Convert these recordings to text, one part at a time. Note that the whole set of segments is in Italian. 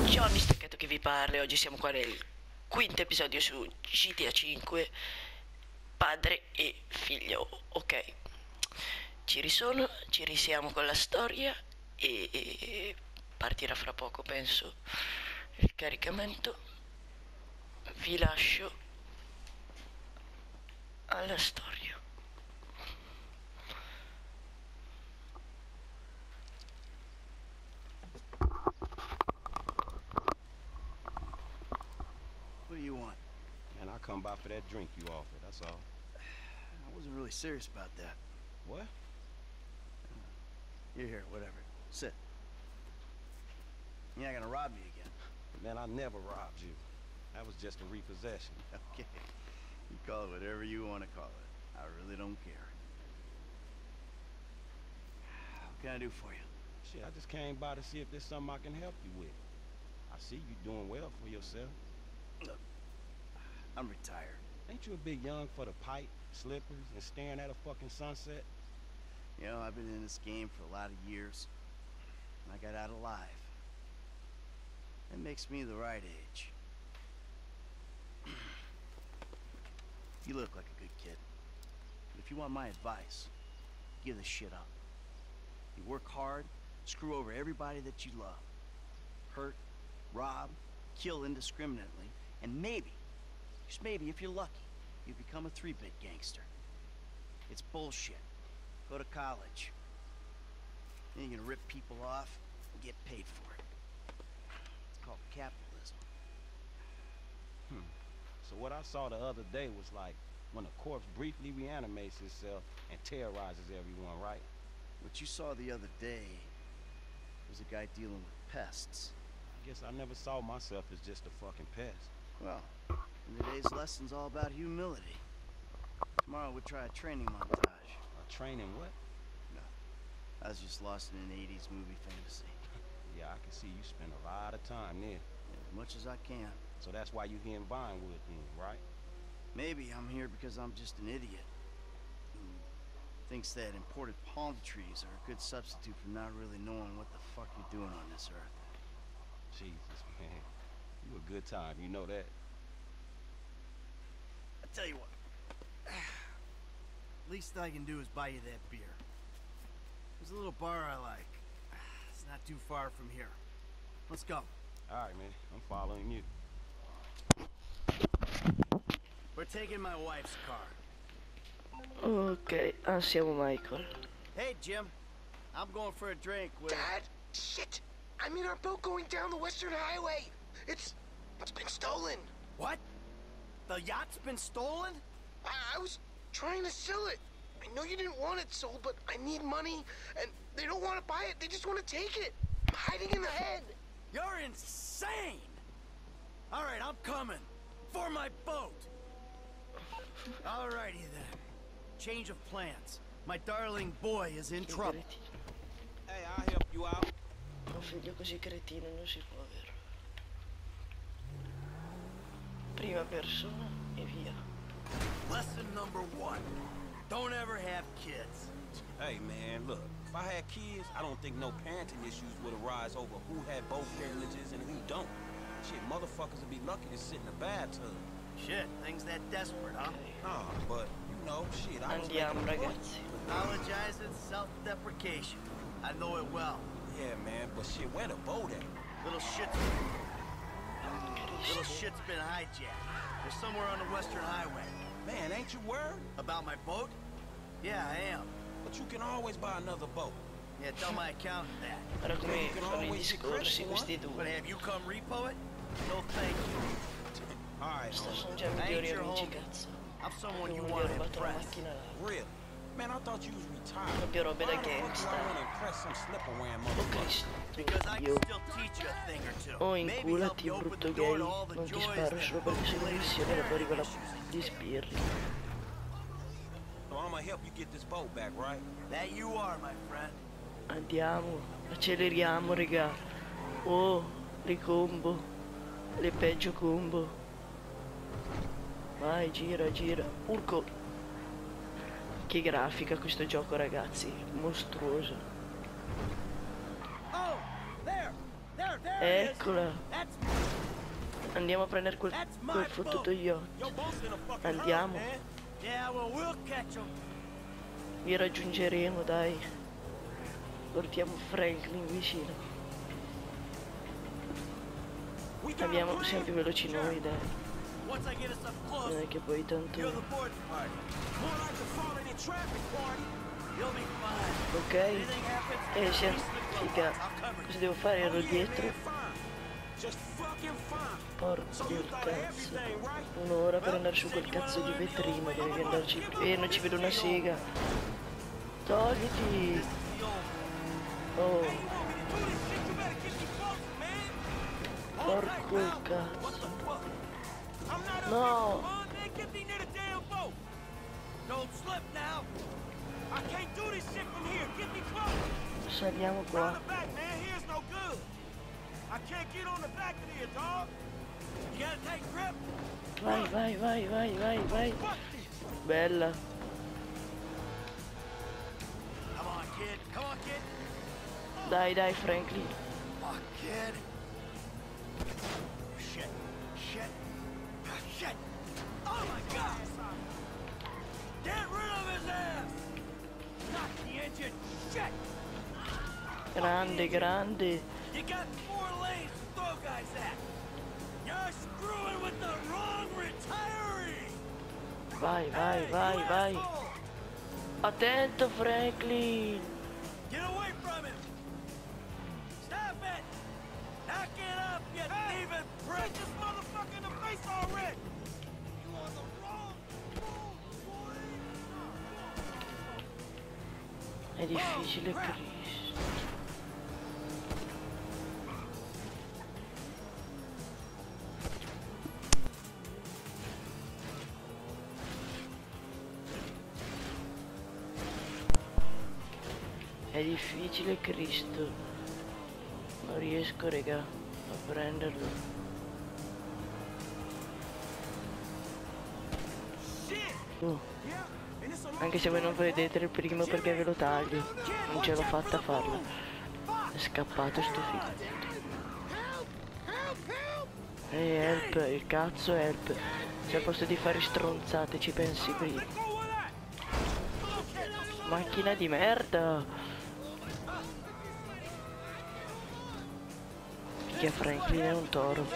Ciao, mi staccato che vi parla. Oggi siamo qua nel quinto episodio su GTA 5, padre e figlio. Ok, ci risono, ci risiamo con la storia e partirà fra poco, penso, il caricamento. Vi lascio alla storia. What do you want? Man, I come by for that drink you offered, that's all. I wasn't really serious about that. What? You're here, whatever. Sit. You're not gonna rob me again. Man, I never robbed you. That was just a repossession. Okay. You call it whatever you want to call it. I really don't care. What can I do for you? Shit, I just came by to see if there's something I can help you with. I see you doing well for yourself. Look, I'm retired. Ain't you a bit young for the pipe, slippers, and staring at a fucking sunset? You know, I've been in this game for a lot of years, and I got out alive. That makes me the right age. You look like a good kid. But if you want my advice, give this shit up. You work hard, screw over everybody that you love. Hurt, rob, kill indiscriminately, and maybe, just maybe if you're lucky, you become a 3-bit gangster. It's bullshit. Go to college. Then you're gonna rip people off and get paid for it. It's called capitalism. So what I saw the other day was like when a corpse briefly reanimates itself and terrorizes everyone, right? What you saw the other day was a guy dealing with pests. I guess I never saw myself as just a fucking pest. Well, and today's lesson's all about humility. Tomorrow we'll try a training montage. A training what? No, I was just lost in an 80s movie fantasy. Yeah, I can see you spend a lot of time there. As much as I can. So that's why you here in Vinewood then, right? Maybe I'm here because I'm just an idiot who thinks that imported palm trees are a good substitute for not really knowing what the fuck you're doing on this earth. Jesus, man. You a good time, you know that. I tell you what. Least I can do is buy you that beer. There's a little bar I like. It's not too far from here. Let's go. Alright, man. I'm following you. We're taking my wife's car. Ok, siamo Michael. Hey, Jim. I'm going for a drink with... Dad? Shit! I'm in our boat going down the Western Highway. It's been stolen. What? The yacht's been stolen? I was trying to sell it. I know you didn't want it sold, but I need money, and they don't want to buy it. They just want to take it. I'm hiding in the head. You're insane! All right, I'm coming. For my boat. Alrighty then. Change of plans. My darling boy is in trouble. Hey, I'll help you out. Un figlio così cretino non si può avere. Prima persona e via. Lesson number 1. Don't ever have kids. Hey, man, look. If I had kids, I don't think no parenting issues would arise over who had both privileges and who don't. Shit, motherfuckers would be lucky to sit in a bathtub. Shit, things that desperate, huh? Nah, but, you know, shit, I was Andiamo, making a point. ragazzi. Apologizing, self-deprecation. I know it well. Yeah, man, but shit, where the boat at? Little shit's been hijacked. They're somewhere on the Western Highway. Man, ain't you worried? About my boat? Yeah, I am. But you can always buy another boat. Yeah, tell my accountant that. Guarda come fanno i discorsi questi But due. have you come repo it? No, thank you. Alright, Sono già I ain't migliori your amici, homie. cazzo. I'm someone you Non want gli ho to rubato la impress. macchina là. real. Man, I thought you was retired. Proprio robe da Why the fuck do I gangsta. want to impress some slipper wearing Oh motherfucker? Cristo, Because I io. can still teach you a thing or two. Oh, Maybe help inculati, you open brutto the door gay. to all the Non ti joys sparo that solo perché sei una populate missione e poi arriva la issues di sbirri. So I'm gonna help you get this boat back, right? That you are, my friend. Andiamo, acceleriamo, regà. Oh, le combo. Le peggio combo. Vai, gira, gira. Urco. Che grafica questo gioco, ragazzi. Mostruoso. Oh, there, Eccola. Andiamo a prendere quel fottuto yacht. Andiamo. Vi raggiungeremo, dai. Portiamo Franklin vicino. Andiamo sempre veloci noi, dai. Non è che poi tanto. Ok. E siamo. Figa. Cosa devo fare? Ero dietro. Porco il cazzo. Un'ora per andare su quel cazzo di vetrino. Devi andarci. Non ci vedo una sega. Togliti. Oh. Porco il cazzo. No. Saliamo qua. Vai, vai, vai, vai, vai, vai. Bella. Dai, dai, Franklin. Grande, grande. Vai, vai, vai, vai. Attento, Franklin. È difficile, Cristo. È difficile, Cristo. Non riesco, raga, a prenderlo. Anche se voi non vedete il primo perché ve lo taglio. Non ce l'ho fatta a farlo. È scappato sto figlio. Help, il cazzo help. Se al posto di fare stronzate ci pensi prima. Macchina di merda. Che Franklin è un toro.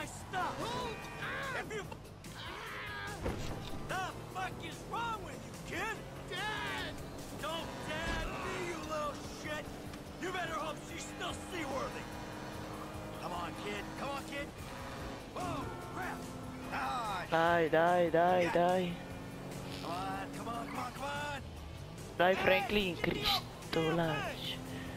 Dai, dai, dai, dai. Dai Franklin, Cristo, lascia.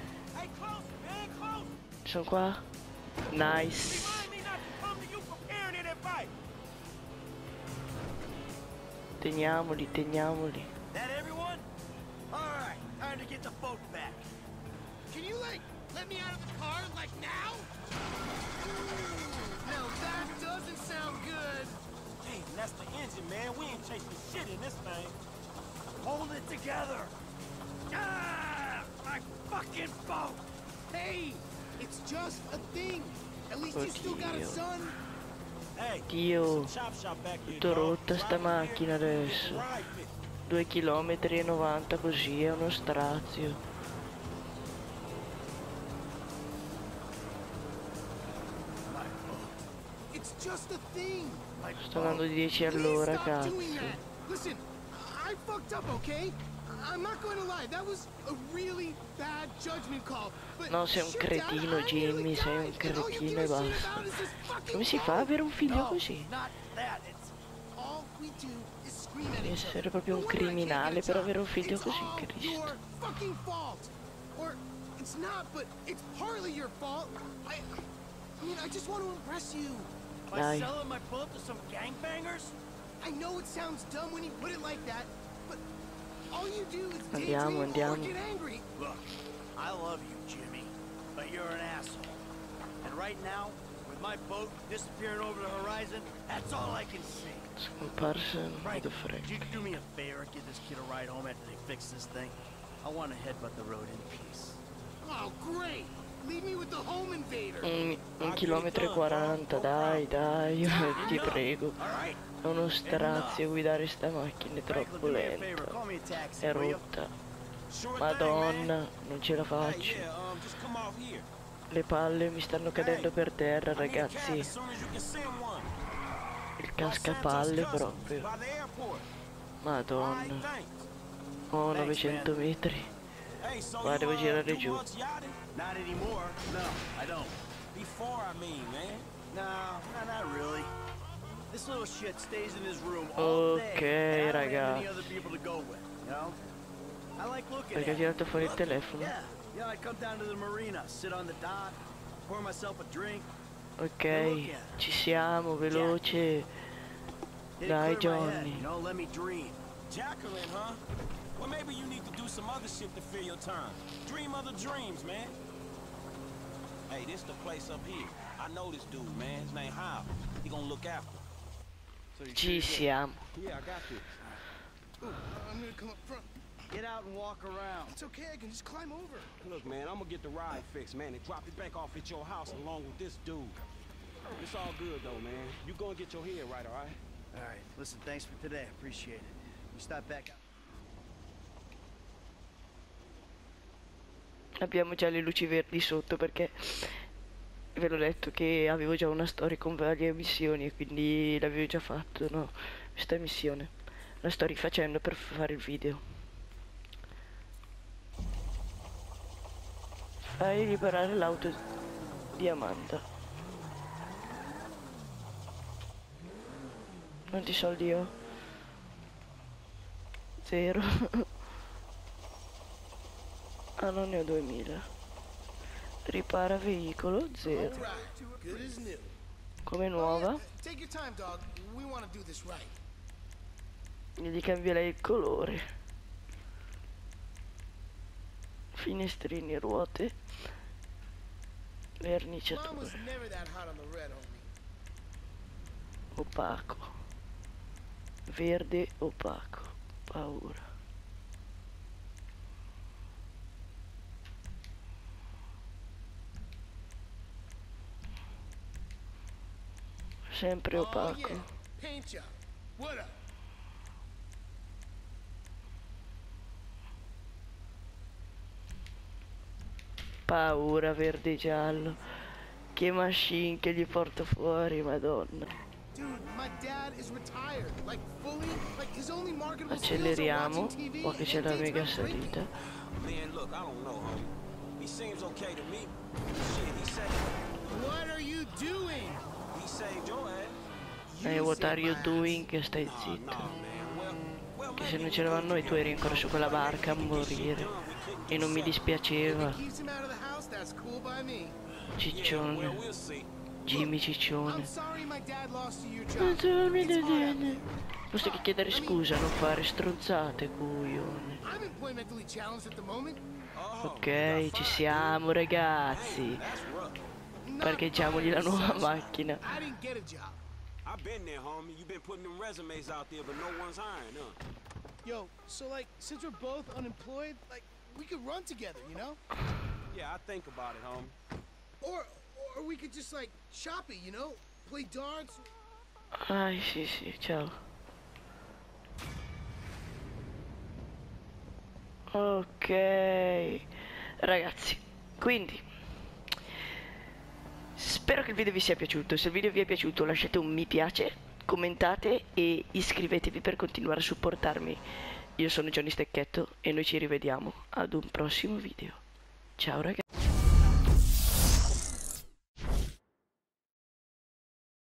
Sono qua. Nice. Teniamoli, teniamoli. Can you, like, let me out of the car, like, now? No, that doesn't sound good. Hey, that's the engine, man. We ain't chasing shit in this thing. Hold it together. Ah, my fucking boat. Hey, it's just a thing. At least you still got a son. Hey, Dio, chop shop back here, tutto dog. rotta sta macchina adesso. 2,90 km così è uno strazio. It's just a thing. Sto andando di 10 all'ora, cazzo. Listen, I fucked up, okay? I'm not going to lie, that was a really bad judgment call. But No, sei un cretino, Jimmy, sei un cretino e basta. Come si fa ad avere un figlio così? Devi essere proprio un criminale per avere un figlio così, Cristo. Or it's not, but it's partly your fault. I mean, I just want to impress you. Dai. Selling my boat to some gangbangers? I know it sounds dumb when you put it like that, but all you do is daydream or get angry. Look, I love you, Jimmy, but you're an asshole. And right now, with my boat disappearing over the horizon, that's all I can see. Scomparsa Frank, vedo could you Frank. do me a favor, give this kid a ride home after they fix this thing? I want to headbutt the road in peace. Oh, great! Leave me with with the home invader. Un chilometro e 40, dai, ti prego. All right. È uno strazio guidare sta macchina, è Franklin, troppo do me a favor. lenta. Call me a taxi, È will you? rotta. Sure thing, Madonna, man. non ce la Hey, faccio. yeah, just come off here. Le palle mi stanno cadendo per terra, I need a cab ragazzi. as soon as you can send one. Il Los cascapalle Santos proprio. Customs, by the airport. Madonna. Alright, thanks. Oh, 900 metri. Hey, so Guarda, you, devo girare do giù. much yachting? Not anymore. No, I don't. Before, I mean, man. No, not really. This little shit stays in his room all day. Ok, and I don't have any ragazzi. other people to go with, you know? I like looking Perché ha at it. tirato fuori il telefono? Yeah, I come down to the marina, sit on the dock, pour myself a drink. Ok, ci siamo, veloce. Hit Dai, it clear my head, Johnny. you know, let me dream. Jacqueline, huh? Well, maybe you need to do some other shit to fill your time. Dream other dreams, man. Hey, this the place up here. I know this dude, man. His name Hal. He gonna look after. Ci siamo. Yeah, I got this. I'm gonna come up front. Get out and walk around. It's okay. I can just climb over. Look, man, I'm gonna get the ride fixed, man, and drop it back off at your house along with this dude. It's all good, though, man. You gonna get your head right, all right? All right, listen, thanks for today. Appreciate it. You stop back out. Abbiamo già le luci verdi sotto perché ve l'ho detto che avevo già una storia con varie missioni e quindi l'avevo già fatto, no? Questa missione la sto rifacendo per fare il video. Fai liberare l'auto di Amanda. Quanti soldi ho? 0. Ah, non ne ho 2000. Ripara veicolo 0. All right. Good as new. Come nuova. Take your time, dog. We want to do this right. Gli cambierei il colore. Finestrini, ruote. Mom was Verniciatore. never that hot on the red, homie. Opaco. Verde opaco. Paura. Sempre Oh, opaco. yeah. Paint job. What up? Paura, verde e giallo. Che machine che gli porto fuori, madonna. Dude, my dad is retired. Like, fully. Like, his only marketable skills are Acceleriamo. watching TV Qua che c'è la and mega daytime drinking. salita. Man, look, I don't know, homie. He seems okay to me. Shit, he said What are you doing? he saved your ass. What are you doing? Stai Nah, zitto. man. Well, Che se non c'eravamo noi tu eri ancora su quella barca a morire. E non mi dispiaceva. Keeps him out of the house. That's cool by me. Ciccione. we'll see. Jimmy I'm Ciccione. sorry my dad lost you your job. It's hard out there. Posso che chiedere scusa, non fare stronzate, coglione. I'm employmentally challenged at the moment. Ok, ci siamo ragazzi. That's rough. Parcheggiamogli la nuova macchina. I didn't get a job. I've been there, homie. You've been putting them resumes out there, but no one's hiring, huh? Yo, so like, since we're both unemployed, like, we could run together, you know? Yeah, I think about it, homie. Or we could just like shop it, you know? Play darts. Ah, sì, sì, ciao. Ok, ragazzi, quindi spero che il video vi sia piaciuto. Se il video vi è piaciuto lasciate un mi piace, commentate e iscrivetevi per continuare a supportarmi. Io sono Johnny Stecchetto e noi ci rivediamo ad un prossimo video. Ciao ragazzi.